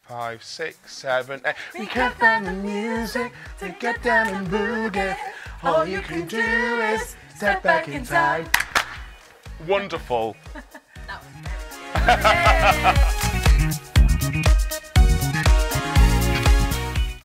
5, 6, 7, 8. We can't find the music to get down and boogie. All you can do is step back in time. Wonderful. That was